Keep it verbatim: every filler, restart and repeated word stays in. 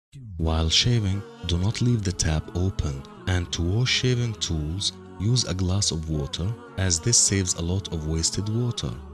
While shaving, do not leave the tap open, and to wash shaving tools, use a glass of water as this saves a lot of wasted water.